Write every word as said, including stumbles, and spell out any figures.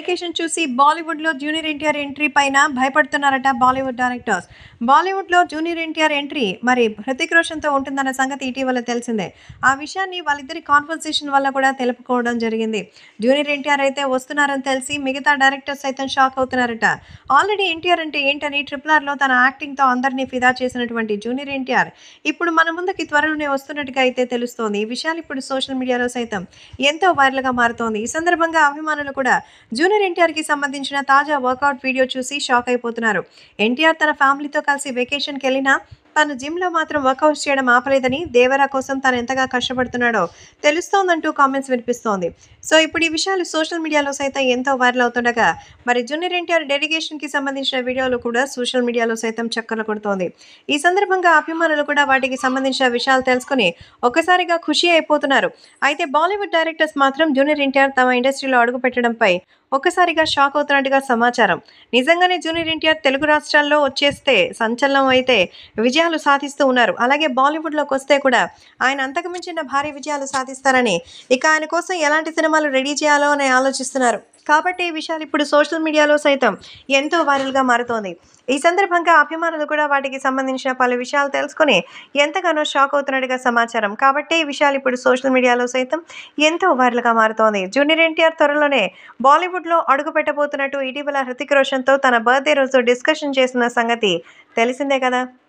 Application చూసి బాలీవుడ్లో junior NTR entry పైన భయపడుతున్నారట బాలీవుడ్ డైరెక్టర్స్. బాలీవుడ్లో జూనియర్ ఎన్టీఆర్ ఎంట్రీ మరి హృతిక్ రోషన్తో ఉంటుందన్న సంగతి ఇటీవల తెలిసిందే. ఆ విషయాన్ని వాళ్ళిద్దరి కాన్వర్సేషన్ వల్ల కూడా తెలుపుకోవడం జరిగింది. జూనియర్ ఎన్టీఆర్ అయితే వస్తున్నారని తెలిసి మిగతా డైరెక్టర్స్ సైతం షాక్ అవుతున్నారట. ఆల్రెడీ ఎన్టీఆర్ అంటే ఏంటని ట్రిపుల్ ఆర్లో తన యాక్టింగ్తో అందరినీ ఫిదా చేసినటువంటి జూనియర్ ఎన్టీఆర్ ఇప్పుడు మన ముందుకి త్వరలోనే వస్తున్నట్టుగా అయితే తెలుస్తోంది. ఈ విషయాలు ఇప్పుడు సోషల్ మీడియాలో సైతం ఎంతో వైరల్గా మారుతోంది. ఈ సందర్భంగా అభిమానులు కూడా జూనియర్ ఎన్టీఆర్కి సంబంధించిన తాజా వర్కౌట్ వీడియో చూసి షాక్ అయిపోతున్నారు. ఎన్టీఆర్ తన ఫ్యామిలీతో కలిసి వెకేషన్కి వెళ్ళినా తను జిమ్లో మాత్రం వర్కౌట్స్ చేయడం ఆపలేదని, దేవరా కోసం తను ఎంతగా కష్టపడుతున్నాడో తెలుస్తోందంటూ కామెంట్స్ వినిపిస్తోంది. సో ఇప్పుడు ఈ విషయాలు సోషల్ మీడియాలో సైతం ఎంతో వైరల్ అవుతుండగా మరి జూనియర్ ఎన్టీఆర్ డెడికేషన్కి సంబంధించిన వీడియోలు కూడా సోషల్ మీడియాలో సైతం చక్కర్లు కొడుతోంది. ఈ సందర్భంగా అభిమానులు కూడా వాటికి సంబంధించిన విషయాలు తెలుసుకుని ఒక్కసారిగా ఖుషి అయిపోతున్నారు. అయితే బాలీవుడ్ డైరెక్టర్స్ మాత్రం జూనియర్ ఎన్టీఆర్ తమ ఇండస్ట్రీలో అడుగు పెట్టడంపై ఒక్కసారిగా షాక్ అవుతున్నట్టుగా సమాచారం. నిజంగానే జూనియర్ ఎన్టీఆర్ తెలుగు రాష్ట్రాల్లో వచ్చేస్తే సంచలనం అయితే విజయాలు సాధిస్తూ ఉన్నారు. అలాగే బాలీవుడ్లోకి వస్తే కూడా ఆయన అంతకుమించిన భారీ విజయాలు సాధిస్తారని, ఇక ఆయన కోసం ఎలాంటి సినిమాలు రెడీ చేయాలో అని ఆలోచిస్తున్నారు. కాబట్టి ఈ విషయాలు ఇప్పుడు సోషల్ మీడియాలో సైతం ఎంతో వైరల్గా మారుతోంది. ఈ సందర్భంగా అభిమానులు కూడా వాటికి సంబంధించిన పలు విషయాలు తెలుసుకుని ఎంతగానో షాక్ అవుతున్నట్టుగా సమాచారం. కాబట్టి ఈ విషయాలు ఇప్పుడు సోషల్ మీడియాలో సైతం ఎంతో వైరల్గా మారుతోంది. జూనియర్ ఎన్టీఆర్ త్వరలోనే బాలీవుడ్లో అడుగు పెట్టబోతున్నట్టు ఇటీవల హృతిక్ రోషన్తో తన బర్త్డే రోజు డిస్కషన్ చేసిన సంగతి తెలిసిందే కదా.